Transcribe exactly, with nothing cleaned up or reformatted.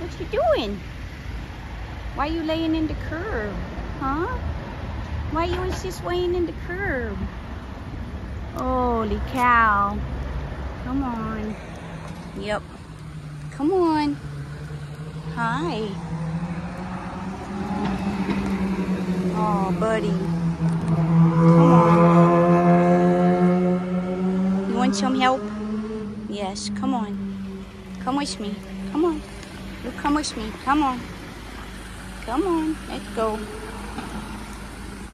What you doing? Why you laying in the curb? Huh? Why you is just laying in the curb? Holy cow. Come on. Yep. Come on. Hi. Oh, buddy. Come on. You want some help? Yes, come on. Come with me. Come on. You come with me. Come on. Come on. Let's go.